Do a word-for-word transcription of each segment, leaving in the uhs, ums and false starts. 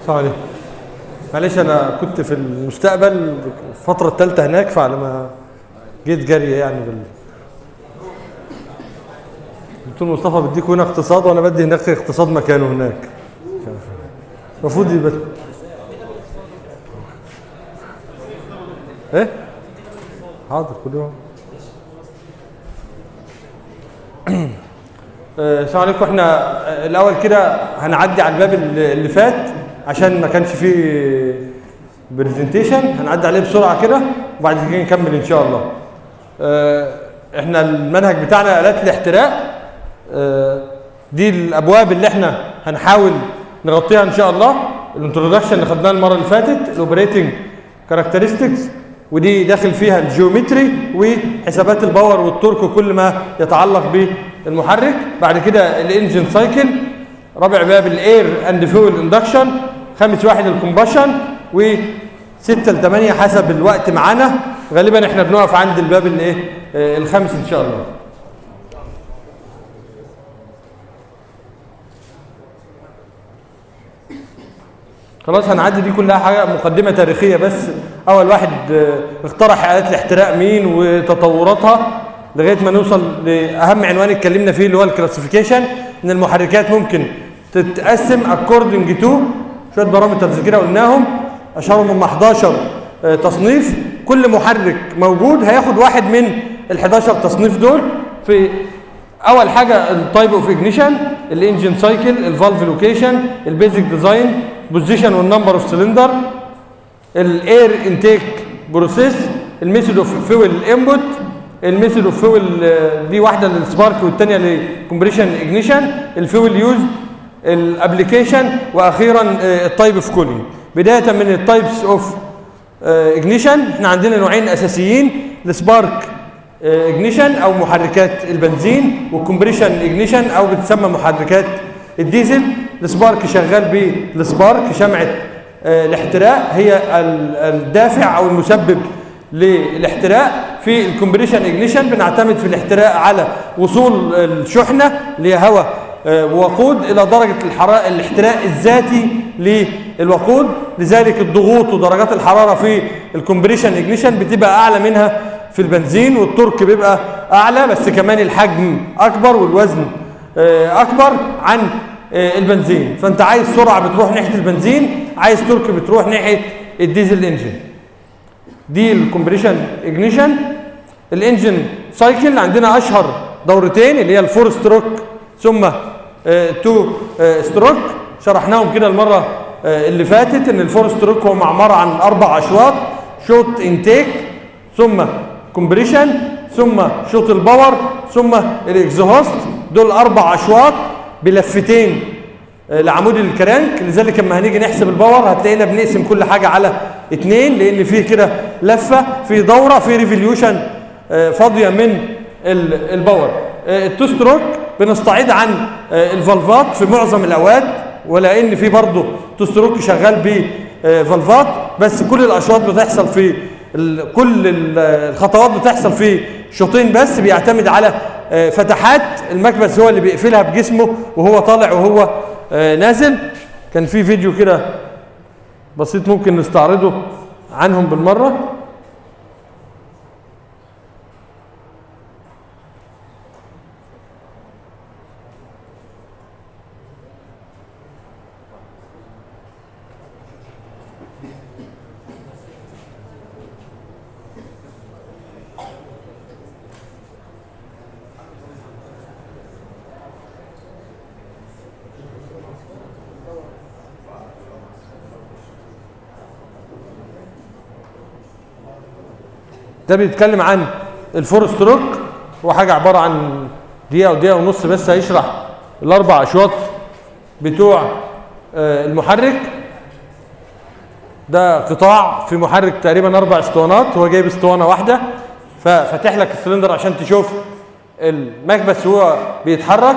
السلام عليكم. معلش انا كنت في المستقبل الفتره الثالثه هناك، فعلى ما جيت جري يعني بال دكتور مصطفى بديكوا هنا اقتصاد وانا بدي هناك اقتصاد مكانه هناك. المفروض يبقى ايه؟ حاضر كل يوم. السلام عليكم. احنا الاول كده هنعدي على الباب اللي فات عشان ما كانش فيه برزنتيشن، هنعدي عليه بسرعه كده وبعد كده نكمل ان شاء الله. احنا المنهج بتاعنا آلات الاحتراق، دي الابواب اللي احنا هنحاول نغطيها ان شاء الله. الانترودكشن اللي خدناه المره اللي فاتت، الاوبريتنج كاركترستكس، ودي داخل فيها الجيومتري وحسابات الباور والتورك وكل ما يتعلق بالمحرك. بعد كده الانجن سايكل، رابع باب الاير اند فيول اندكشن، خامس واحد الكومبشن، وستة لثمانية حسب الوقت معانا. غالبا احنا بنقف عند الباب الايه الخامس ان شاء الله. خلاص هنعدي دي كلها حاجه مقدمه تاريخيه بس. اول واحد اقترح آلات الاحتراق مين وتطوراتها لغايه ما نوصل لاهم عنوان اتكلمنا فيه اللي هو الكلاسيفيكيشن، ان المحركات ممكن تتقسم اكوردنج تو شويه بارامترز كده قلناهم، اشهرهم هم احداشر تصنيف. كل محرك موجود هياخد واحد من ال احداشر تصنيف دول. في اول حاجه التايب اوف اجنيشن، الانجن سايكل، الفالف لوكيشن، البيزك ديزاين، بوزيشن والنمبر اوف سلندر، الاير انتيك بروسيس، الميثود اوف فيول انبوت، الميثود اوف فيول دي واحده للسبارك والثانيه للكمبريشن اجنيشن، الفيول يوز، الابلكيشن، واخيرا التايب اوف كولينج. بدايه من التايبس اوف اجنيشن، احنا عندنا نوعين اساسيين، السبارك اجنيشن او محركات البنزين، والكمبريشن اجنيشن او بتسمى محركات الديزل. السبارك شغال بالسبارك، شمعه الاحتراق هي الدافع او المسبب للاحتراق. في الكمبريشن اجنيشن بنعتمد في الاحتراق على وصول الشحنه اللي هي هواء ووقود الى درجه الحراره الاحتراق الذاتي للوقود، لذلك الضغوط ودرجات الحراره في الكمبريشن اجنيشن بتبقى اعلى منها في البنزين، والتورك بيبقى اعلى بس كمان الحجم اكبر والوزن اكبر عن البنزين. فانت عايز سرعه بتروح ناحيه البنزين، عايز تورك بتروح ناحيه الديزل انجن. دي الكمبريشن اجنيشن. الانجن سايكل عندنا اشهر دورتين اللي هي الفور ستروك ثم تو ستروك، شرحناهم كده المره اللي فاتت ان الفور ستروك هو عباره عن اربع اشواط، شوط انتيك ثم كومبريشن ثم شوط الباور ثم الاكزوهوست. دول اربع اشواط بلفتين لعمود الكرانك، لذلك لما هنيجي نحسب الباور هتلاقينا بنقسم كل حاجه على اتنين، لان فيه كده لفه في دوره في ريفوليوشن فاضيه من الباور. التو ستروك بنستعيد عن الفالفات في معظم الاوقات، ولان في برضه تو ستروك شغال بفالفات، بس كل الاشواط بتحصل في كل الخطوات بتحصل في شوطين بس، بيعتمد على فتحات المكبس هو اللي بيقفلها بجسمه وهو طالع وهو نازل. كان في فيديو كده بسيط ممكن نستعرضه عنهم بالمره. ده بيتكلم عن الفور ستروك، هو حاجه عباره عن دقيقه ودقيقه ونص بس، هيشرح الاربع اشواط بتوع المحرك. ده قطاع في محرك تقريبا اربع اسطوانات، هو جايب اسطوانه واحده، ففاتح لك السلندر عشان تشوف المكبس وهو بيتحرك.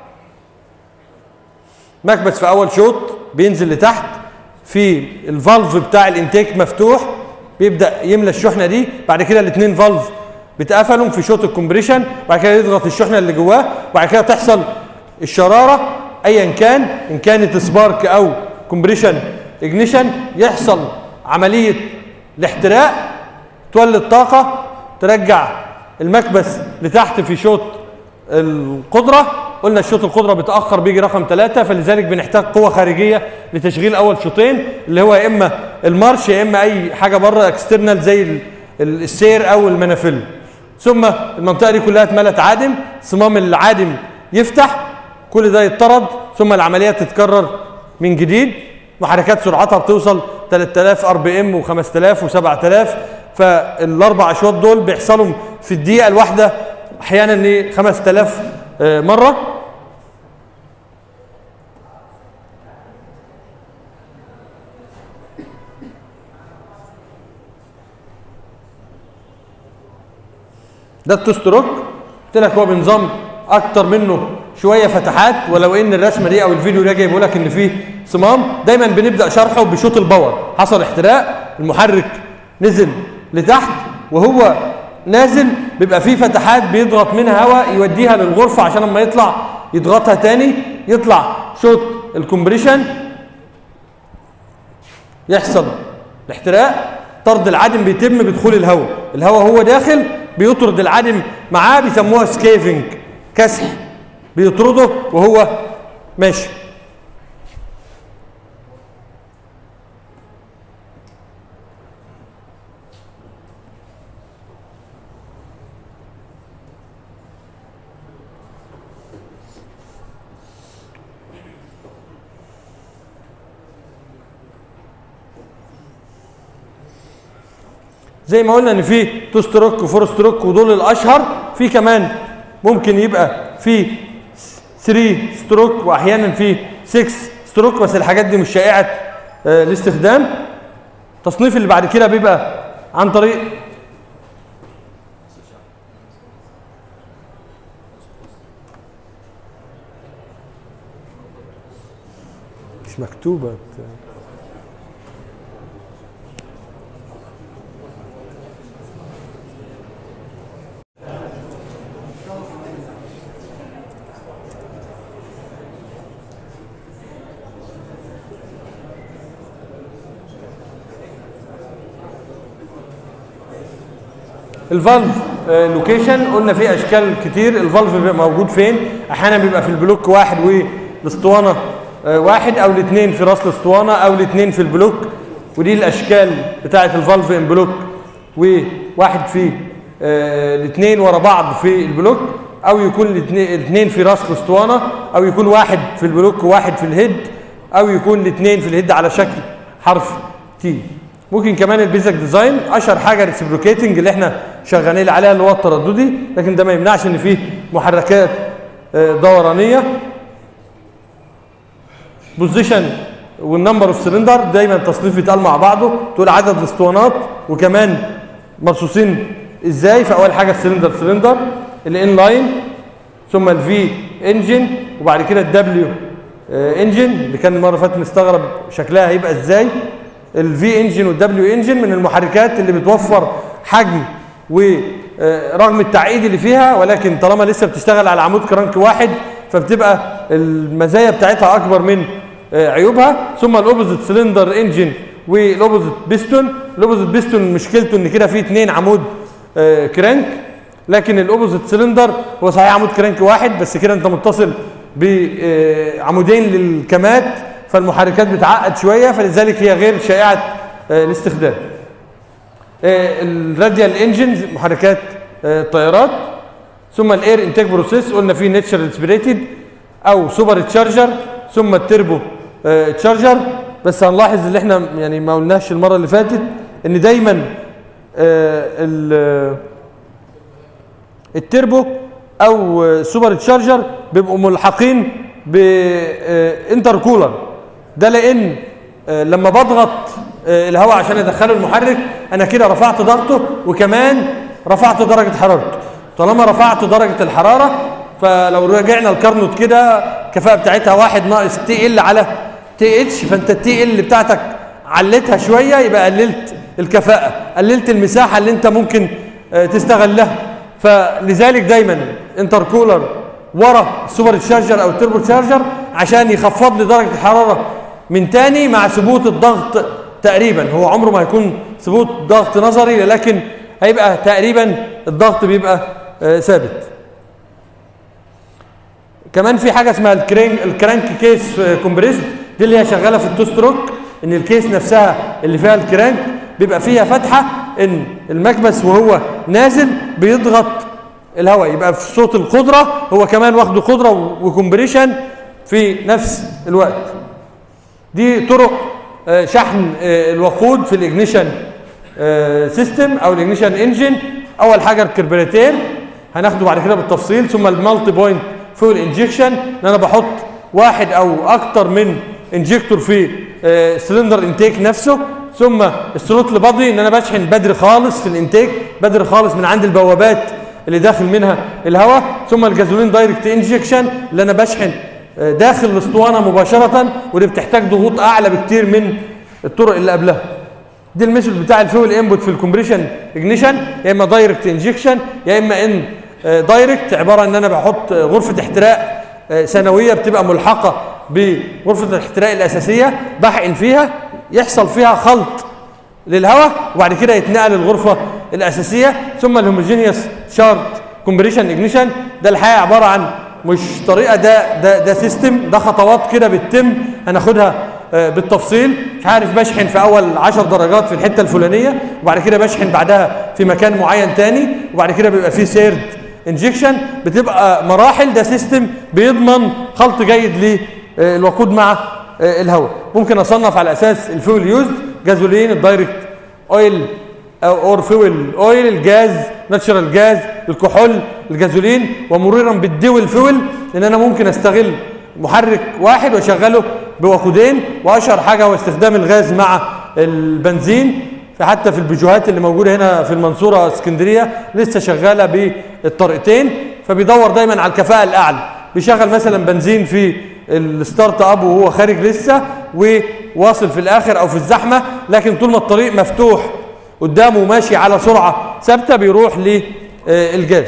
مكبس في اول شوط بينزل لتحت، في الفالف بتاع الانتيك مفتوح بيبدا يملى الشحنه دي، بعد كده الاثنين فالف بتقفلهم في شوط الكمبريشن، بعد كده يضغط الشحنه اللي جواه، بعد كده تحصل الشراره ايا كان، ان كانت سبارك او كومبريشن اجنيشن يحصل عمليه الاحتراق، تولد طاقه، ترجع المكبس لتحت في شوط القدره. قلنا الشوط القدره بيتاخر بيجي رقم ثلاثة، فلذلك بنحتاج قوه خارجيه لتشغيل اول شوطين اللي هو يا اما المارش يا اما اي حاجه بره اكسترنال زي السير او المنافل. ثم المنطقه دي كلها اتملت عادم، صمام العادم يفتح، كل ده يتطرد، ثم العمليه تتكرر من جديد. محركات سرعتها بتوصل ثلاثة آلاف ار بي ام و5000 و7000، فالاربع اشواط دول بيحصلوا في الدقيقه الواحده احيانا خمسة آلاف مره. ده التو ستروك، قلت لك هو بنظام اكتر منه شويه فتحات، ولو ان الرسمه دي او الفيديو ده جايبه لك ان فيه صمام. دايما بنبدا شرحه بشوط الباور، حصل احتراق، المحرك نزل لتحت، وهو نازل بيبقى فيه فتحات بيضغط منها هواء يوديها للغرفه عشان لما يطلع يضغطها تاني، يطلع شوط الكومبريشن، يحصل الاحتراق، طرد العدم بيتم بدخول الهواء، الهواء هو داخل بيطرد العدم معاه، بيسموها سكيفنج، كسح، بيطرده وهو ماشي. زي ما قلنا ان في تو ستروك وفور ستروك ودول الاشهر، في كمان ممكن يبقى في ثلاثة ستروك واحيانا في ستة ستروك، بس الحاجات دي مش شائعه آه الاستخدام. التصنيف اللي بعد كده بيبقى عن طريق مش مكتوبه الفالف لوكيشن. قلنا فيه اشكال كتير، الفالف بيبقى موجود فين؟ احيانا بيبقى في البلوك واحد والاسطوانه واحد، او الاثنين في راس الاسطوانه، او الاثنين في البلوك، ودي الاشكال بتاعه الفالف ان بلوك، وواحد في الاثنين ورا بعض في البلوك، او يكون الاثنين في راس الاسطوانه، او يكون واحد في البلوك وواحد في الهيد، او يكون الاثنين في الهيد على شكل حرف تي. ممكن كمان البيزك ديزاين، اشهر حاجه ريسبروكيتنج اللي احنا شغالين عليها اللي هو الترددي، لكن ده ما يمنعش ان فيه محركات دورانيه. بوزيشن والنمبر اوف سلندر، دايما التصنيف بيتقال مع بعضه، تقول عدد الاسطوانات وكمان مرصوصين ازاي. فاول حاجه السلندر سلندر، الان لاين، ثم الفي انجن، وبعد كده الدبليو انجن اللي كان المره اللي فاتت مستغرب شكلها هيبقى ازاي. الفي انجن والدبليو انجن من المحركات اللي بتوفر حجم ورغم التعقيد اللي فيها، ولكن طالما لسه بتشتغل على عمود كرانك واحد فبتبقى المزايا بتاعتها اكبر من عيوبها. ثم الاوبوزيت سلندر انجن والاوبوزيت بيستون. الاوبوزيت بيستون مشكلته ان كده فيه اثنين عمود كرانك، لكن الاوبوزيت سلندر هو صحيح عمود كرانك واحد، بس كده انت متصل بعمودين للكمات، فالمحركات بتعقد شويه، فلذلك هي غير شائعه الاستخدام. الراديال انجنز، محركات الطيارات. ثم الاير انتاج بروسيس، قلنا فيه ناتشرال سبريتد او سوبر تشارجر، ثم التربو تشارجر. بس هنلاحظ اللي احنا يعني ما قلناش المره اللي فاتت ان دايما التربو او سوبر تشارجر بيبقوا ملحقين بانتر كولر، ده لان لما بضغط الهواء عشان ادخله المحرك انا كده رفعت ضغطه وكمان رفعت درجه حرارته. طالما رفعت درجه الحراره، فلو رجعنا الكارنوت كده الكفاءه بتاعتها واحد ناقص تي ال على تي اتش، فانت التي ال بتاعتك علتها شويه يبقى قللت الكفاءه، قللت المساحه اللي انت ممكن تستغلها. فلذلك دايما انتر كولر ورا السوبر تشارجر او التربو تشارجر عشان يخفض لي درجه الحراره من تاني مع ثبوت الضغط تقريبا. هو عمره ما هيكون ثبوت ضغط نظري، لكن هيبقى تقريبا الضغط بيبقى آه ثابت. كمان في حاجه اسمها الكرانك الكرانك كيس كومبريسد، دي اللي هي شغاله في التو ستروك، ان الكيس نفسها اللي فيها الكرانك بيبقى فيها فتحه ان المكبس وهو نازل بيضغط الهواء، يبقى في صوت القدره هو كمان واخده قدره وكمبريشن في نفس الوقت. دي طرق شحن الوقود في الاجنيشن سيستم او الاجنيشن انجن. اول حاجه الكربراتير هناخده بعد كده بالتفصيل، ثم المالتي بوينت فويل انجكشن، ان انا بحط واحد او اكتر من انجكتور في السلندر انتيك نفسه، ثم الثروتل بادي ان انا بشحن بدري خالص في الانتيك، بدري خالص من عند البوابات اللي داخل منها الهواء، ثم الجازولين دايركت انجكشن اللي انا بشحن داخل الاسطوانه مباشره، واللي بتحتاج ضغوط اعلى بكتير من الطرق اللي قبلها. دي الميثود بتاع الفيول انبوت في الكومبريشن اجنيشن، يا اما دايركت انجكشن يا اما ان دايركت، عباره ان انا بحط غرفه احتراق ثانويه بتبقى ملحقه بغرفه الاحتراق الاساسيه، بحقن فيها يحصل فيها خلط للهواء وبعد كده يتنقل الغرفه الاساسيه، ثم الهوموجينيوس شارت كومبريشن اجنيشن. ده الحقيقه عباره عن مش طريقه، ده ده ده سيستم، ده خطوات كده بتتم هناخدها بالتفصيل. مش عارف بشحن في اول عشر درجات في الحته الفلانيه، وبعد كده بشحن بعدها في مكان معين تاني، وبعد كده بيبقى فيه سيرد انجكشن، بتبقى مراحل. ده سيستم بيضمن خلط جيد للوقود مع الهواء. ممكن اصنف على اساس الفيول يوزد: جازولين، الدايركت اويل اور فيول اويل، الجاز، ناتشرال جاز، الكحول، الجازولين، ومرورا بالدول فيول، لان انا ممكن استغل محرك واحد واشغله بوقودين. واشهر حاجه هو استخدام الغاز مع البنزين، فحتى في البيجوهات اللي موجوده هنا في المنصوره اسكندريه لسه شغاله بالطريقتين، فبيدور دايما على الكفاءه الاعلى. بيشغل مثلا بنزين في الستارت اب وهو خارج لسه وواصل في الاخر او في الزحمه، لكن طول ما الطريق مفتوح قدامه وماشي على سرعه ثابته بيروح للجاز.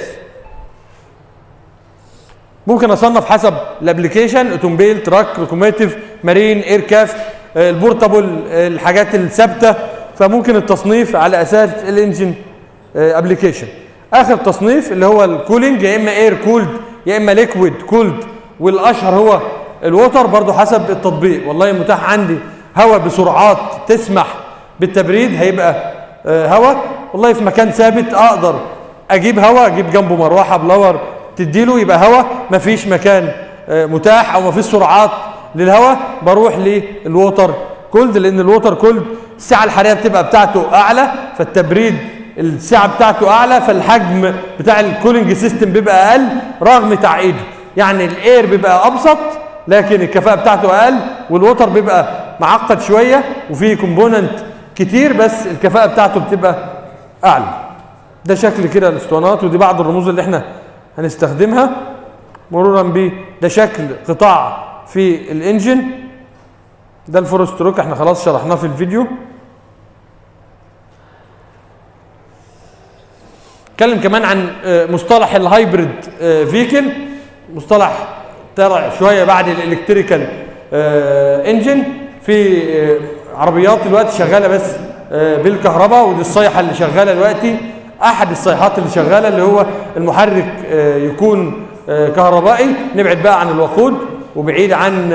ممكن اصنف حسب الابلكيشن: اوتوموبيل، تراك، لوكوميتيف، مارين، ايركافت، البورتابل، الحاجات الثابته. فممكن التصنيف على اساس الانجن ابلكيشن. اخر تصنيف اللي هو الكولينج، يا اما اير كولد يا اما ليكويد كولد، والاشهر هو الووتر، برضو حسب التطبيق. والله متاح عندي هواء بسرعات تسمح بالتبريد هيبقى هواء، والله في مكان ثابت اقدر اجيب هواء، اجيب جنبه مروحه بلور تديله يبقى هواء. مفيش مكان متاح او مفيش سرعات للهواء، بروح للووتر كولد، لان الووتر كولد السعه الحراريه بتبقى بتاعته اعلى، فالتبريد السعه بتاعته اعلى، فالحجم بتاع الكولينج سيستم بيبقى اقل رغم تعقيده. يعني الاير بيبقى ابسط لكن الكفاءه بتاعته اقل، والووتر بيبقى معقد شويه وفيه كومبوننت كتير بس الكفاءه بتاعته بتبقى اعلى. ده شكل كده الاسطوانات، ودي بعض الرموز اللي احنا هنستخدمها مرورا ب ده شكل قطاع في الانجن. ده الفور ستروك احنا خلاص شرحناه في الفيديو. اتكلم كمان عن مصطلح الهايبريد فيكل، مصطلح طلع شويه بعد الالكتريكال انجن. في عربيات دلوقتي شغاله بس بالكهرباء، ودي الصيحه اللي شغاله دلوقتي، احد الصيحات اللي شغاله اللي هو المحرك يكون كهربائي. نبعد بقى عن الوقود وبعيد عن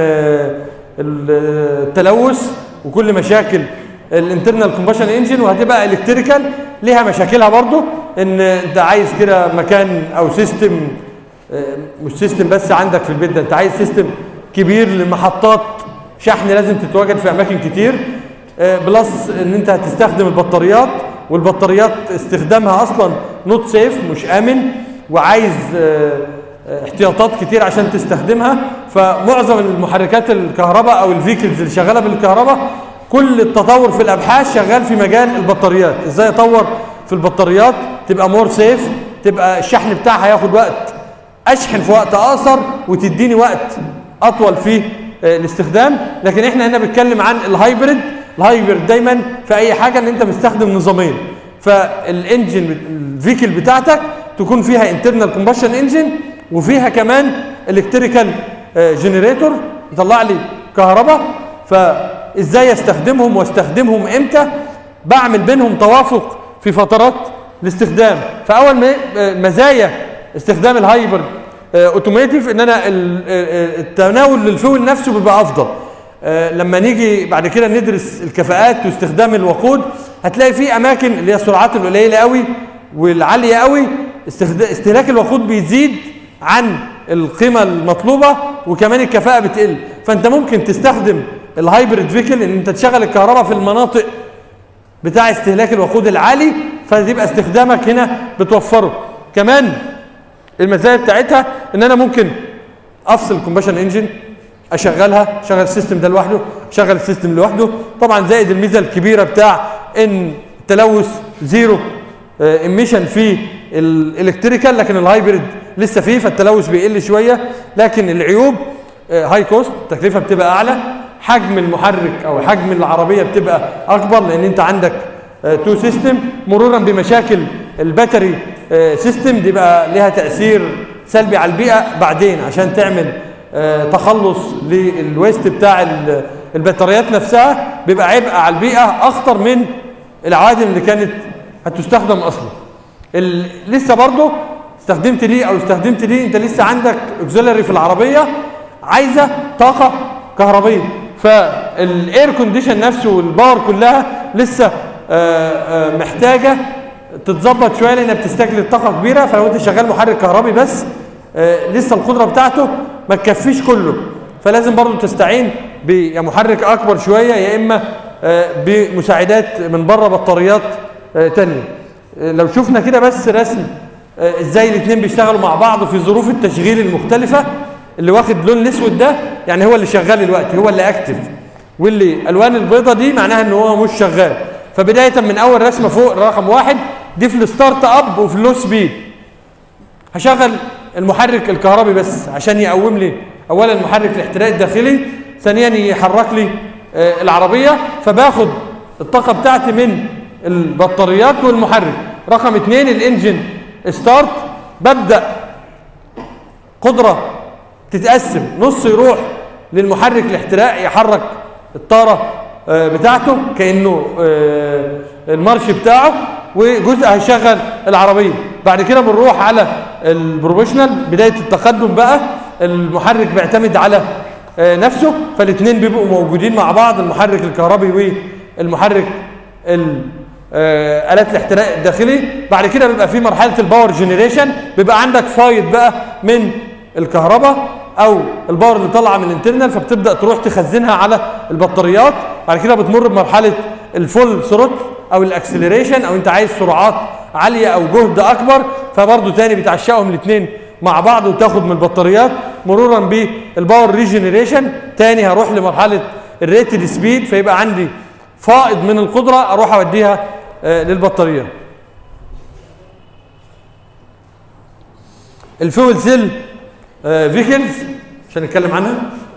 التلوث وكل مشاكل الانترنال كومبشن انجن، وهتبقى الكتريكال ليها مشاكلها برضو، ان انت عايز كده مكان او سيستم، مش سيستم بس عندك في البيت، ده انت عايز سيستم كبير لمحطات شحن لازم تتواجد في اماكن كتير، بلس ان انت هتستخدم البطاريات، والبطاريات استخدامها اصلا نوت سيف، مش امن، وعايز احتياطات كتير عشان تستخدمها. فمعظم المحركات الكهرباء او الفيكلز اللي شغاله بالكهرباء كل التطور في الابحاث شغال في مجال البطاريات، ازاي اطور في البطاريات تبقى مور سيف، تبقى الشحن بتاعها هياخد وقت، اشحن في وقت اقصر وتديني وقت اطول في الاستخدام. لكن احنا هنا بنتكلم عن الهايبريد. الهايبريد دايما في اي حاجه ان انت مستخدم نظامين، فالانجن الفيكل بتاعتك تكون فيها انترنال كومبشن انجن وفيها كمان الكتريكال جنريتور يطلع لي كهرباء، فازاي استخدمهم واستخدمهم امتى؟ بعمل بينهم توافق في فترات الاستخدام. فاول ما مزايا استخدام الهايبر اوتوميتيف ان انا التناول للفول نفسه بيبقى افضل. لما نيجي بعد كده ندرس الكفاءات واستخدام الوقود هتلاقي في اماكن اللي هي السرعات القليله قوي والعاليه قوي استهلاك الوقود بيزيد عن القيمه المطلوبه وكمان الكفاءه بتقل. فانت ممكن تستخدم الهايبريد فيكل ان انت تشغل الكهرباء في المناطق بتاع استهلاك الوقود العالي، فتبقى استخدامك هنا بتوفره. كمان المزايا بتاعتها ان انا ممكن افصل الكومباشن انجن، اشغلها، اشغل السيستم ده لوحده، اشغل السيستم لوحده. طبعا زائد الميزه الكبيره بتاع ان التلوث زيرو اميشن في الالكتريكال، لكن الهايبريد لسه فيه فالتلوث بيقل شويه. لكن العيوب هاي كوست، التكلفه بتبقى اعلى، حجم المحرك او حجم العربيه بتبقى اكبر لان انت عندك تو سيستم، مرورا بمشاكل الباتري سيستم دي بقى لها تاثير سلبي على البيئه بعدين عشان تعمل تخلص للويست بتاع البطاريات نفسها بيبقى عبء على البيئه اخطر من العوادم اللي كانت هتستخدم اصلا. لسه برضه استخدمت دي او استخدمت دي، انت لسه عندك اوكسيلري في العربيه عايزه طاقه كهربيه، فالاير كونديشن نفسه والباور كلها لسه محتاجه تتظبط شويه لانها بتستهلك طاقه كبيره. فلو انت شغال محرك كهربي بس لسه القدره بتاعته ما تكفيش كله، فلازم برضه تستعين بمحرك اكبر شويه يا اما بمساعدات من بره بطاريات تانية. لو شفنا كده بس رسم ازاي الاثنين بيشتغلوا مع بعض في ظروف التشغيل المختلفه، اللي واخد لون الاسود ده يعني هو اللي شغال دلوقتي، هو اللي اكتف، واللي الوان البيضه دي معناها ان هو مش شغال. فبدايه من اول رسمه فوق رقم واحد دي في الستارت اب وفي اللو سبيد، هشغل المحرك الكهربي بس عشان يقوم لي اولا محرك الاحتراق الداخلي، ثانيا يحرك لي العربيه، فباخد الطاقه بتاعتي من البطاريات والمحرك. رقم اثنين الانجن ستارت، ببدا قدره تتقسم، نص يروح للمحرك الاحتراق يحرك الطاره بتاعته كانه المارش بتاعه، وجزء هيشغل العربيه. بعد كده بنروح على البروفيشنال، بدايه التقدم بقى المحرك بيعتمد على نفسه، فالاثنين بيبقوا موجودين مع بعض، المحرك الكهربي والمحرك آلات الاحتراق الداخلي. بعد كده بيبقى في مرحله الباور جنريشن، بيبقى عندك فايض بقى من الكهرباء او الباور اللي طالعه من الانترنال، فبتبدا تروح تخزنها على البطاريات. بعد كده بتمر بمرحله الفول ثروت او الاكسلريشن، او انت عايز سرعات عاليه او جهد اكبر، فبرضه تاني بتعشقهم الاثنين مع بعض وتاخد من البطاريات، مرورا بالباور ريجنريشن. تاني هروح لمرحله الريتد سبيد، فيبقى عندي فائض من القدره اروح اوديها آه للبطاريه. الفيول سيل آه فيكلز عشان نتكلم عنها،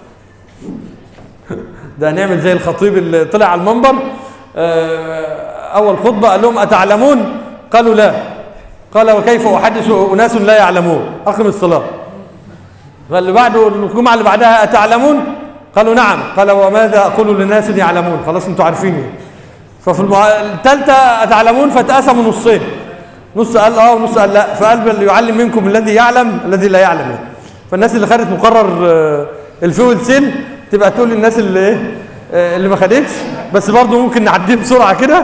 ده هنعمل زي الخطيب اللي طلع على المنبر آه اول خطبه قال لهم اتعلمون؟ قالوا لا. قال وكيف احدث اناس لا يعلمون؟ اقم الصلاه. فاللي بعده الجمعه اللي بعدها اتعلمون؟ قالوا نعم. قال وماذا اقول لناس يعلمون؟ خلاص انتوا عارفين. ففي المع... الثالثه اتعلمون فتقسموا نصين، نص قال اه ونص قال لا، فقال بل يعلم منكم الذي يعلم الذي لا يعلم. فالناس اللي خدت مقرر الفيول سيل تبقى تقول للناس اللي اللي ما خدتش، بس برضه ممكن نعديه بسرعه كده.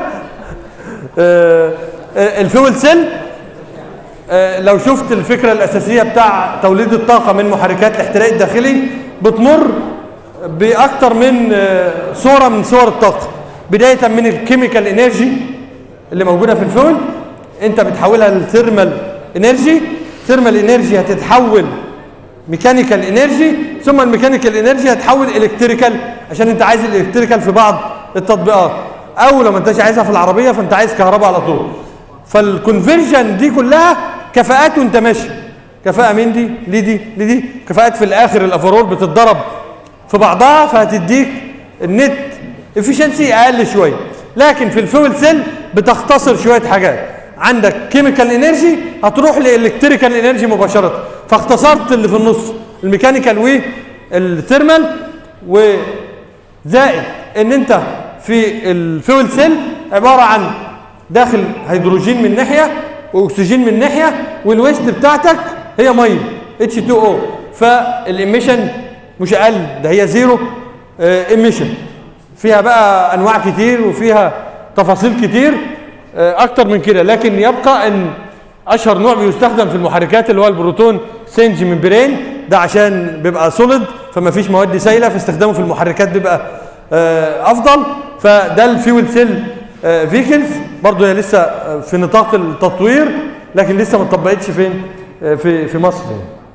الفيول سيل لو شفت الفكره الاساسيه بتاع توليد الطاقه من محركات الاحتراق الداخلي بتمر باكثر من صوره من صور الطاقه، بدايه من الكيميكال انرجي اللي موجوده في الفيول، انت بتحولها للثيرمال انرجي، ثيرمال انرجي هتتحول ميكانيكال انرجي، ثم الميكانيكال انرجي هتحول الكتريكال عشان انت عايز الالكتريكال في بعض التطبيقات، او لو ما انتش عايزها في العربيه فانت عايز كهرباء على طول. فالكونفرجن دي كلها كفاءات وانت ماشي، كفاءه من دي لدي لدي، كفاءات في الاخر الافرول بتتضرب في بعضها فهتديك النت افشنسي اقل شويه. لكن في الفيول سيل بتختصر شويه حاجات، عندك كيميكال انرجي هتروح لالكتريكال انرجي مباشره، فاختصرت اللي في النص الميكانيكال والثيرمال، زائد ان انت في الفيول سيل عباره عن داخل هيدروجين من ناحيه واكسجين من ناحيه، والويست بتاعتك هي ميه اتش اتنين او، فالاميشن مش اقل، ده هي زيرو اميشن. فيها بقى انواع كتير وفيها تفاصيل كتير اكتر من كده، لكن يبقى ان اشهر نوع بيستخدم في المحركات اللي هو البروتون سنج ممبرين، ده عشان بيبقى سوليد فما فيش مواد سائله، فاستخدامه في المحركات بيبقى افضل. فده الفيول سيل فيكلز، برضه هي لسه في نطاق التطوير لكن لسه ما اتطبقتش فين في في مصر.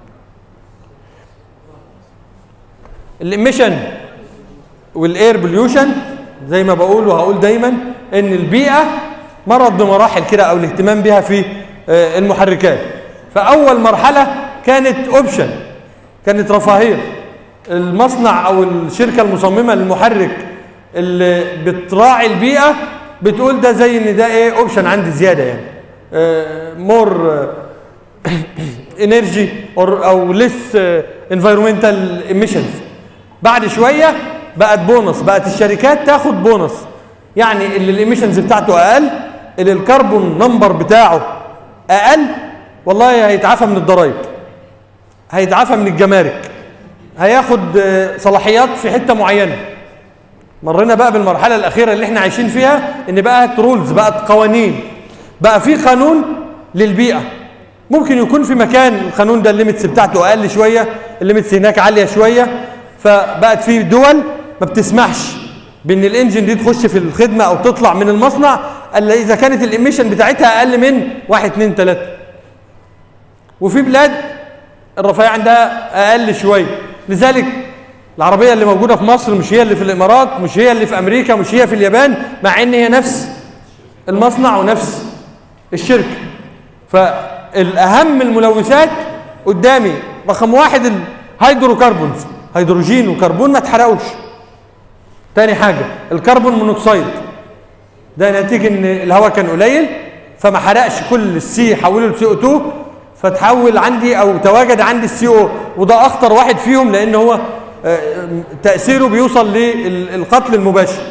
الاميشن والاير بوليوشن زي ما بقول وهقول دايما ان البيئه مرت بمراحل كده او الاهتمام بها في المحركات. فاول مرحله كانت اوبشن، كانت رفاهيه. المصنع او الشركه المصممه للمحرك اللي بتراعي البيئه بتقول ده زي ان ده ايه اوبشن عندي زياده، يعني مور انرجي او ليس انفايرمنتال ايميشنز. بعد شويه بقت بونص، بقت الشركات تاخد بونص، يعني اللي الايميشنز بتاعته اقل، اللي الكربون نمبر بتاعه اقل، والله هيتعافى من الضرايب، هيتعافى من الجمارك، هياخد صلاحيات في حته معينه. مرينا بقى بالمرحله الاخيره اللي احنا عايشين فيها ان بقت رولز، بقت قوانين، بقى في قانون للبيئه. ممكن يكون في مكان القانون ده الليميتس بتاعته اقل شويه، الليميتس هناك عاليه شويه، فبقت في دول ما بتسمحش بان الانجن دي تخش في الخدمه او تطلع من المصنع الا اذا كانت الاميشن بتاعتها اقل من واحد اتنين تلاته. وفي بلاد الرفاهيه عندها اقل شويه، لذلك العربيه اللي موجوده في مصر مش هي اللي في الامارات، مش هي اللي في امريكا، مش هي في اليابان، مع ان هي نفس المصنع ونفس الشركه. فالاهم الملوثات قدامي رقم واحد الهيدروكربونز، هيدروجين وكربون ما اتحرقوش. تاني حاجه الكربون مونوكسيد، ده نتيجه ان الهواء كان قليل فما حرقش كل السي، حوله لسي او اتنين، فتحول عندي او تواجد عندي السي او، وده اخطر واحد فيهم لان هو تاثيره بيوصل للقتل المباشر.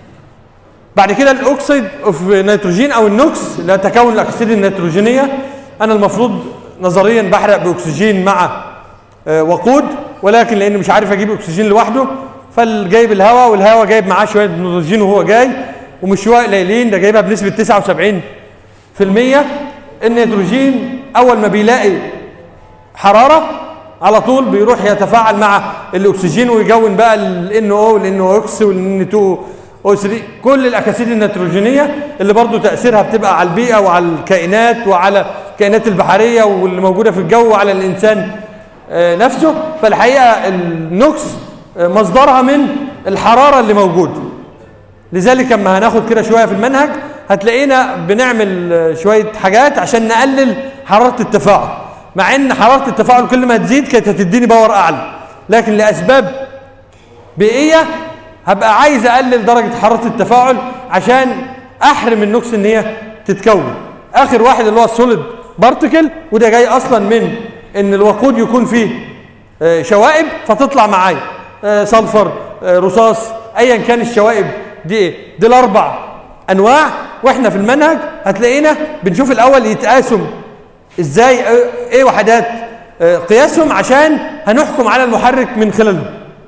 بعد كده الاكسيد اوف نيتروجين او النوكس، اللي تكون الاكسيد النيتروجينيه. انا المفروض نظريا بحرق باكسجين مع وقود، ولكن لان مش عارف اجيب اكسجين لوحده فجايب الهواء، والهواء جايب معاه شويه نيتروجين وهو جاي، ومش شويه قليلين، ده جايبها بنسبه تسعة وسبعين في المية. النيتروجين اول ما بيلاقي حراره على طول بيروح يتفاعل مع الاكسجين ويكون بقى ال ان او وال ان او اكس وال ان اتنين او تلاتة، كل الاكاسيد النيتروجينيه اللي برضو تاثيرها بتبقى على البيئه وعلى الكائنات وعلى الكائنات البحريه واللي موجوده في الجو وعلى الانسان نفسه. فالحقيقه النوكس مصدرها من الحراره اللي موجوده. لذلك لما هناخد كده شويه في المنهج هتلاقينا بنعمل شويه حاجات عشان نقلل حراره التفاعل، مع ان حراره التفاعل كل ما تزيد كانت هتديني باور اعلى، لكن لاسباب بيئيه هبقى عايز اقلل درجه حراره التفاعل عشان احرم النوكس ان هي تتكون. اخر واحد اللي هو السوليد بارتيكل، وده جاي اصلا من ان الوقود يكون فيه شوائب فتطلع معايا سلفر، رصاص، ايا كان الشوائب دي ايه. دي الاربع انواع، واحنا في المنهج هتلاقينا بنشوف الاول يتقاسم ازاي، ايه وحدات قياسهم، عشان هنحكم على المحرك من خلالهم.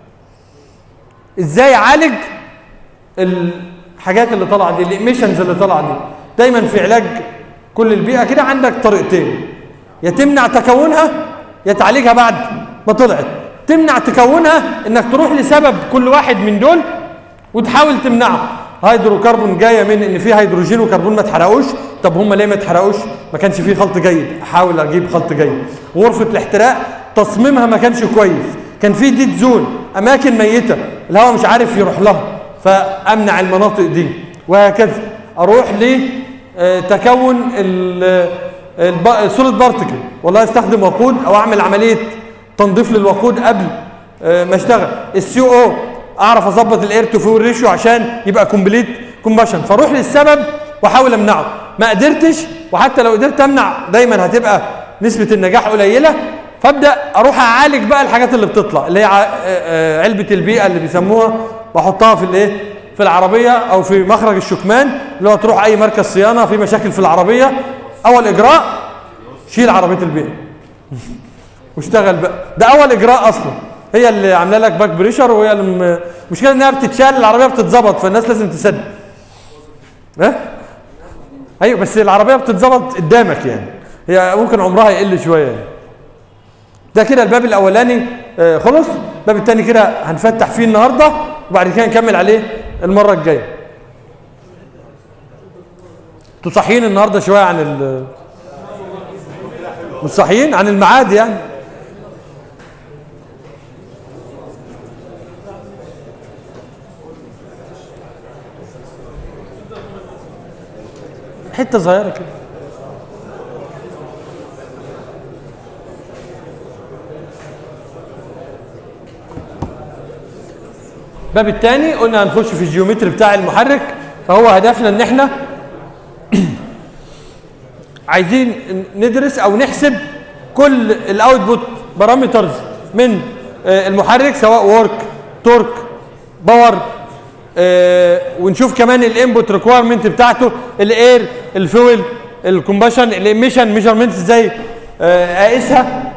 ازاي اعالج الحاجات اللي طالعه دي، الاميشنز اللي طالعه دي. دايما في علاج كل البيئه كده عندك طريقتين، يا تمنع تكونها يا تعالجها بعد ما طلعت. تمنع تكونها انك تروح لسبب كل واحد من دول وتحاول تمنعه. هيدروكربون جايه من ان في هيدروجين وكربون ما اتحرقوش، طب هم ليه ما اتحرقوش؟ ما كانش فيه خلط جيد، احاول اجيب خلط جيد. غرفه الاحتراق تصميمها ما كانش كويس، كان في ديد زون، اماكن ميته الهواء مش عارف يروح لها، فامنع المناطق دي. وهكذا اروح لتكون السوليد بارتيكل، والله استخدم وقود او اعمل عمليه تنظيف للوقود قبل ما اشتغل. السي او اعرف اظبط الاير تو فيول ريشيو عشان يبقى كومبليت كومباشن، فاروح للسبب واحاول امنعه. ما قدرتش، وحتى لو قدرت امنع دايما هتبقى نسبه النجاح قليله، فابدا اروح اعالج بقى الحاجات اللي بتطلع، اللي هي علبه البيئه اللي بيسموها واحطها في الايه في العربيه او في مخرج الشكمان اللي هو تروح اي مركز صيانه في مشاكل في العربيه. اول اجراء شيل عربيه البيع واشتغل بقى، ده اول اجراء اصلا، هي اللي عامله لك باك بريشر، وهي المشكله انها بتتشال العربيه بتتظبط، فالناس لازم تصدق. ها ايوه بس العربيه بتتظبط قدامك يعني، هي ممكن عمرها يقل شويه يعني. ده كده الباب الاولاني آه خلص. الباب الثاني كده هنفتح فيه النهارده وبعد كده نكمل عليه المره الجايه. انتوا صاحيين النهارده شويه عن ال مش صاحيين عن الميعاد يعني. حته صغيره كده. الباب الثاني قلنا هنخش في الجيومتري بتاع المحرك، فهو هدفنا ان احنا عايزين ندرس او نحسب كل الاوتبوت بارامترز من المحرك سواء ورك تورك باور، ونشوف كمان الانبوت ريكويرمنت بتاعته، الاير الفويل الكومباشن الاميشن ميجرمنت ازاي اقيسها.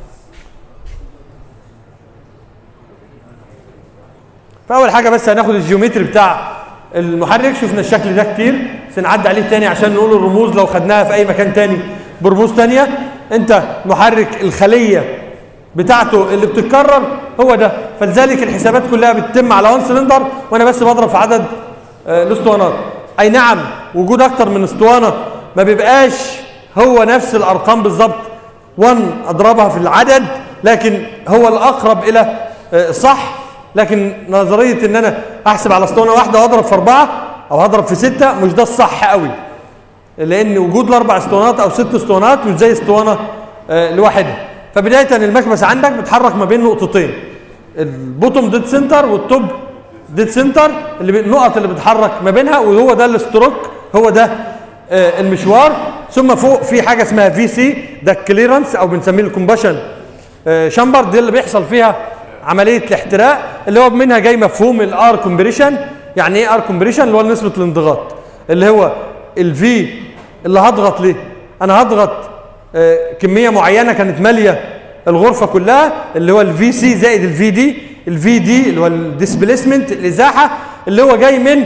فاول حاجه بس هناخد الجيومتري بتاع المحرك، شفنا الشكل ده كتير بس نعدي عليه تاني عشان نقول الرموز لو خدناها في اي مكان تاني برموز تانيه. انت محرك الخليه بتاعته اللي بتتكرر هو ده، فلذلك الحسابات كلها بتتم على وان سلندر وانا بس بضرب في عدد آه الاسطوانات. اي نعم وجود اكتر من اسطوانه ما بيبقاش هو نفس الارقام بالظبط واحد اضربها في العدد، لكن هو الاقرب الى آه صح. لكن نظريه ان انا احسب على اسطوانه واحده واضرب في اربعه او هضرب في سته مش ده الصح قوي، لان وجود الاربع اسطوانات او ست اسطوانات مش زي اسطوانه آه لوحدها. فبدايه المكبس عندك بيتحرك ما بين نقطتين، البوتوم ديد سنتر والتوب ديد سنتر، اللي النقط اللي بتتحرك ما بينها، وهو ده الاستروك، هو ده آه المشوار. ثم فوق في حاجه اسمها في سي، ده الكليرنس او بنسميه الكومباشن آه شامبر، دي اللي بيحصل فيها عمليه الاحتراق، اللي هو منها جاي مفهوم الار كومبريشن. يعني ايه ار كومبريشن؟ اللي هو نسبه الانضغاط، اللي هو الفي اللي هضغط ليه، انا هضغط آه كميه معينه كانت ماليه الغرفه كلها، اللي هو الفي سي زائد الفي دي. الفي دي اللي هو الديسبيسمنت الازاحه، اللي هو جاي من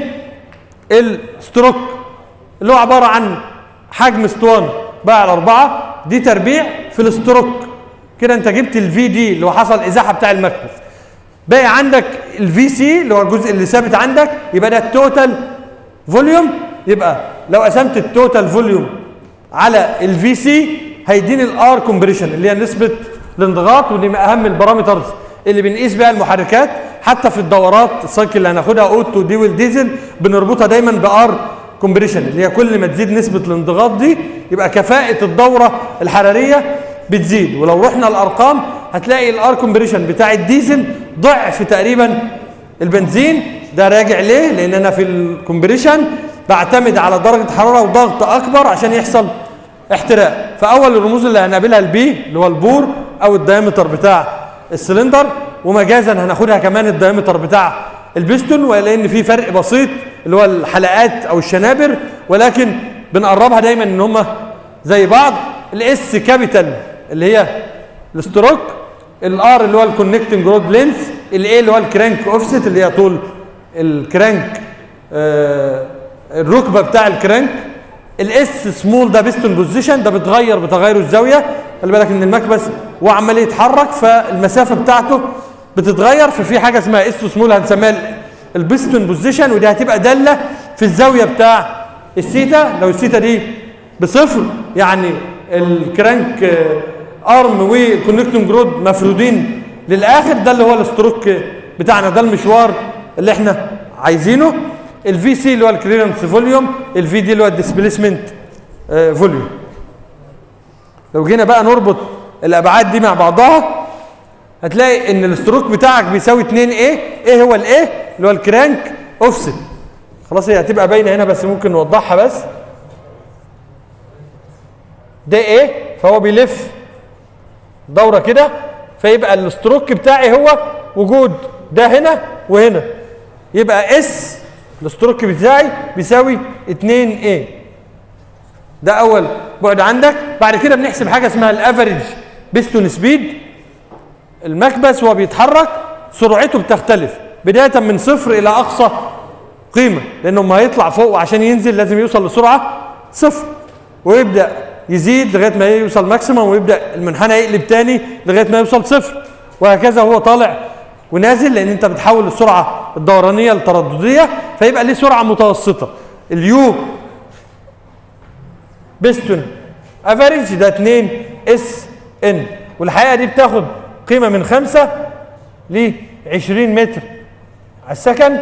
الستروك، اللي هو عباره عن حجم اسطوانه بقى على اربعه، دي تربيع في الستروك. كده انت جبت الفي دي اللي هو حصل ازاحه بتاع المكبس. باقي عندك الفي سي اللي هو الجزء اللي ثابت عندك، يبقى ده التوتال فوليوم. يبقى لو قسمت التوتال فوليوم على الفي سي هيديني الار كومبريشن اللي هي نسبه الانضغاط، ودي من اهم البارامترز اللي بنقيس بيها المحركات. حتى في الدورات السايكل اللي هناخدها اوتو دي والديزل بنربطها دايما بار كومبريشن، اللي هي كل ما تزيد نسبه الانضغاط دي يبقى كفاءه الدوره الحراريه بتزيد. ولو رحنا الارقام هتلاقي الار كومبريشن بتاع الديزل ضعف تقريبا البنزين. ده راجع ليه؟ لان انا في الكومبريشن بعتمد على درجه حراره وضغط اكبر عشان يحصل احتراق. فاول الرموز اللي هنقابلها البي اللي هو البور او الدايمتر بتاع السلندر، ومجازا هناخدها كمان الدايمتر بتاع البستون، ولان في فرق بسيط اللي هو الحلقات او الشنابر، ولكن بنقربها دايما ان هم زي بعض. الاس كابيتال اللي هي الستروك، الار اللي هو الكونكتنج رود لينث، الاي اللي هو الكرانك اوفست اللي هي طول الكرانك آه الركبه بتاع الكرانك، الاس سمول ده بيستون بوزيشن، ده بتغير بتغير الزاويه. خلي بالك ان المكبس وعمال يتحرك فالمسافه بتاعته بتتغير، ففي حاجه اسمها اس سمول هنسميها البيستون بوزيشن، ودي هتبقى داله في الزاويه بتاع السيتا. لو السيتا دي بصفر يعني الكرانك ارم والكونكتنج رود مفرودين للاخر، ده اللي هو الستروك بتاعنا، ده المشوار اللي احنا عايزينه. الفي سي اللي هو الكليرنس فوليوم، الفي دي اللي هو الديسبيسمنت فوليوم. لو جينا بقى نربط الابعاد دي مع بعضها هتلاقي ان الستروك بتاعك بيساوي اتنين ايه. ايه هو الايه؟ اللي هو الكرانك اوفست. خلاص هي هتبقى باينه هنا بس ممكن نوضحها. بس ده ايه؟ فهو بيلف دوره كده، فيبقى الستروك بتاعي هو وجود ده هنا وهنا. يبقى اس الستروك بتاعي بيساوي اتنين ايه. ده اول بعد عندك. بعد كده بنحسب حاجه اسمها الافريج بيستون سبيد. المكبس وهو بيتحرك سرعته بتختلف بدايه من صفر الى اقصى قيمه، لانه ما هيطلع فوق وعشان ينزل لازم يوصل لسرعه صفر، ويبدا يزيد لغايه ما يوصل ماكسيمم، ويبدا المنحنى يقلب تاني لغايه ما يوصل صفر، وهكذا هو طالع ونازل، لان انت بتحول السرعه الدورانيه للتردديه، فيبقى ليه سرعه متوسطه. اليو بيستون افريج ده اتنين اس ان، والحقيقه دي بتاخد قيمه من خمسة ل عشرين متر على السكند.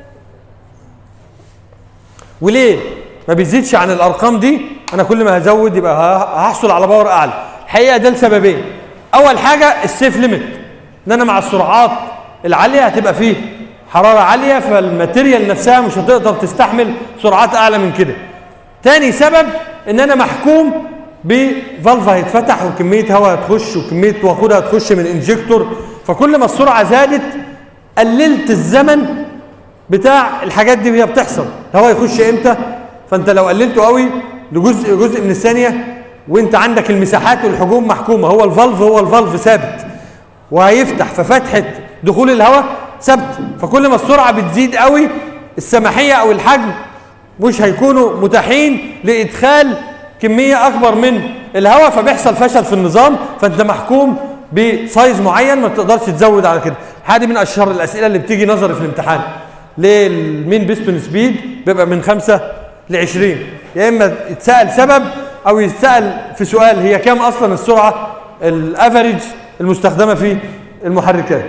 وليه ما بيزيدش عن الارقام دي؟ انا كل ما هزود يبقى هحصل على باور اعلى. الحقيقه ده لسببين. اول حاجه السيف ليميت، ان انا مع السرعات العاليه هتبقى فيه حراره عاليه، فالماتيريال نفسها مش هتقدر تستحمل سرعات اعلى من كده. تاني سبب ان انا محكوم بفالف هيتفتح وكميه هواء هتخش وكميه وقود هتخش من انجكتور، فكل ما السرعه زادت قللت الزمن بتاع الحاجات دي وهي بتحصل. الهواء يخش امتى؟ فانت لو قللته قوي لجزء جزء من الثانيه وانت عندك المساحات والحجوم محكومه، هو الفالف هو الفالف ثابت وهيفتح، ففتحه دخول الهواء ثابت، فكل ما السرعه بتزيد قوي السماحيه او الحجم مش هيكونوا متاحين لادخال كميه اكبر من الهواء، فبيحصل فشل في النظام، فانت محكوم بسايز معين ما تقدرش تزود على كده. هذه من اشهر الاسئله اللي بتيجي نظري في الامتحان. ليه المين بيستون سبيد بيبقى من خمسة ل عشرين؟ يا اما يتسال سبب او يتسال في سؤال هي كام اصلا السرعه الافريج المستخدمه في المحركات.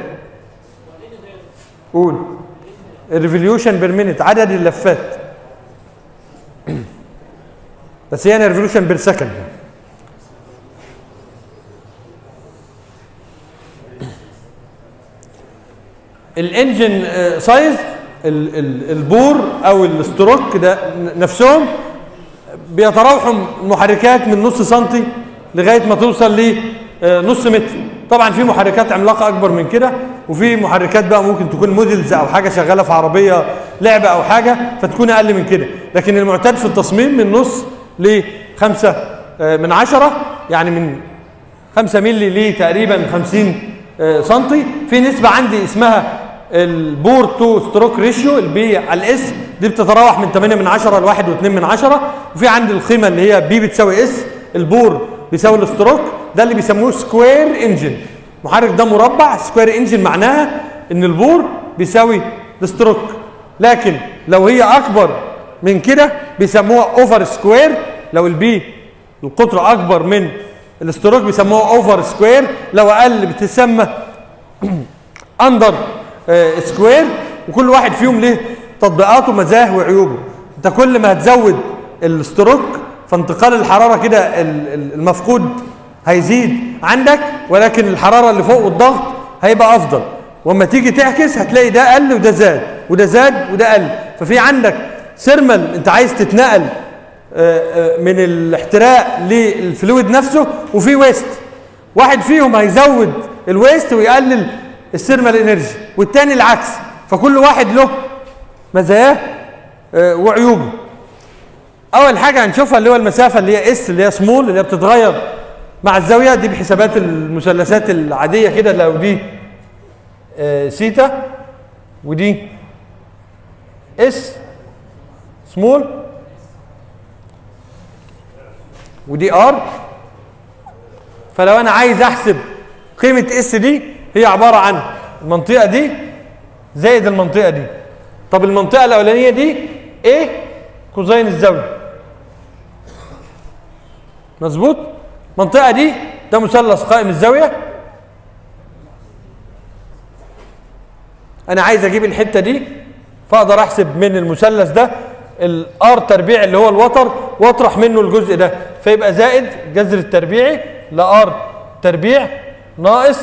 قول. الريفوليوشن بير مينيت، عدد اللفات، بس هي ريفوليوشن بير سكند. الانجن سايز، البور او الستروك ده نفسهم بيتراوحوا المحركات من نص سنتي لغايه ما توصل لنص متر. طبعا في محركات عملاقه اكبر من كده، وفي محركات بقى ممكن تكون موديلز او حاجه شغاله في عربيه لعبه او حاجه فتكون اقل من كده، لكن المعتاد في التصميم من نص لخمسة من عشرة، يعني من خمسة مللي لتقريبا خمسين سنتي. في نسبه عندي اسمها البور تو ستروك ريشيو، البي على الاس، دي بتتراوح من ثمانية من عشرة ل واحد واتنين من عشرة. وفي عندي القيمه اللي هي بي بتساوي اس، البور بيساوي الستروك، ده اللي بيسموه سكوير انجن. المحرك ده مربع، سكوير انجن معناها ان البور بيساوي الستروك، لكن لو هي اكبر من كده بيسموها اوفر سكوير. لو البي القطر اكبر من الستروك بيسموها اوفر سكوير، لو اقل بتسمى اندر سكوير. وكل واحد فيهم له تطبيقاته ومزاياه وعيوبه. انت كل ما هتزود الستروك فانتقال الحراره كده المفقود هيزيد عندك، ولكن الحراره اللي فوق والضغط هيبقى افضل، واما تيجي تعكس هتلاقي ده قل وده زاد وده زاد وده قل. ففي عندك سيرمال انت عايز تتنقل من الاحتراق للفلويد نفسه، وفي ويست. واحد فيهم هيزود الويست ويقلل السيرمال انرجي، والتاني العكس. فكل واحد له مزاياه وعيوبه. اول حاجه هنشوفها اللي هو المسافه اللي هي اس، اللي هي سمول، اللي هي بتتغير مع الزاويه دي بحسابات المثلثات العاديه كده. لو دي سيتا ودي اس سمول ودي ار، فلو انا عايز احسب قيمه اس دي هي عباره عن المنطقه دي زائد المنطقه دي. طب المنطقه الاولانيه دي ايه؟ كوزين الزاويه، مظبوط. المنطقه دي ده مثلث قائم الزاويه، انا عايز اجيب الحته دي، فاقدر احسب من المثلث ده الار تربيع اللي هو الوتر واطرح منه الجزء ده، فيبقى زائد جذر التربيعي لار تربيع ناقص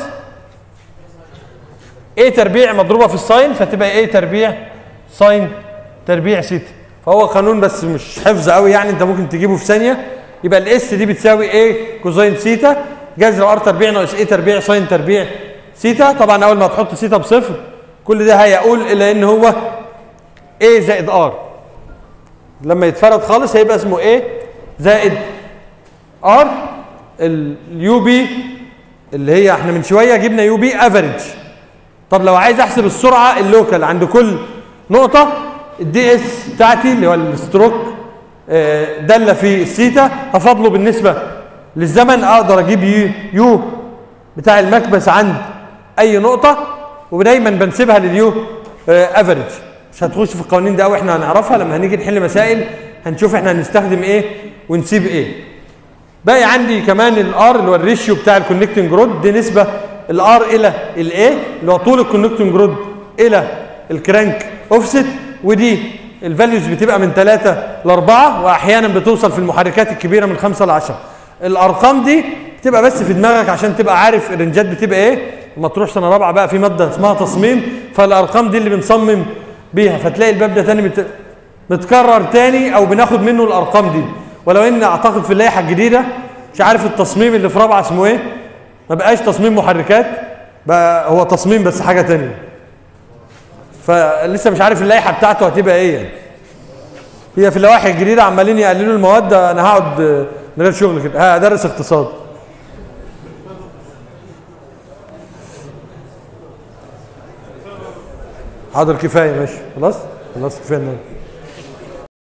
ايه تربيع مضروبه في الساين، فتبقى ايه تربيع ساين تربيع سيتا. فهو قانون بس مش حفظ قوي يعني، انت ممكن تجيبه في ثانيه. يبقى الاس دي بتساوي ايه كوزين سيتا جذر ار تربيع ناقص ايه تربيع ساين تربيع سيتا. طبعا اول ما تحط سيتا بصفر كل ده هيقول الى ان هو A زائد R. لما يتفرد خالص هيبقى اسمه A زائد R. اليو بي اللي هي احنا من شويه جبنا يو بي افريج. طب لو عايز احسب السرعه اللوكال عند كل نقطه، الدي اس بتاعتي اللي هو الستروك داله في الثيتا هفضله بالنسبه للزمن. اقدر اجيب يو بتاع المكبس عند اي نقطه، ودايما بنسيبها لليو افريج. مش هتخش في القوانين دي قوي، احنا هنعرفها لما هنيجي نحل مسائل هنشوف احنا هنستخدم ايه ونسيب ايه. باقي عندي كمان الار اللي هو الريشيو بتاع الكونكتنج رود، دي نسبه الار الى الاي اللي هو طول الكونكتنج رود الى الكرانك اوفست، ودي الفاليوز بتبقى من ثلاثة ل أربعة، واحيانا بتوصل في المحركات الكبيره من خمسة ل عشرة. الارقام دي بتبقى بس في دماغك عشان تبقى عارف الرنجات بتبقى ايه. لما تروح سنه رابعه بقى في ماده اسمها تصميم، فالارقام دي اللي بنصمم بيها، فتلاقي الباب ده تاني مت... متكرر تاني او بناخد منه الارقام دي. ولو ان اعتقد في اللائحه الجديده مش عارف التصميم اللي في رابعه اسمه ايه، ما بقاش تصميم محركات، بقى هو تصميم بس حاجه تانيه. فلسه مش عارف اللائحه بتاعته هتبقى ايه يعني. هي في اللوائح الجديده عمالين يقللوا المواد، انا هقعد من غير شغل كده هدرس اقتصاد. حاضر كفايه ماشي خلاص خلاص كفايه.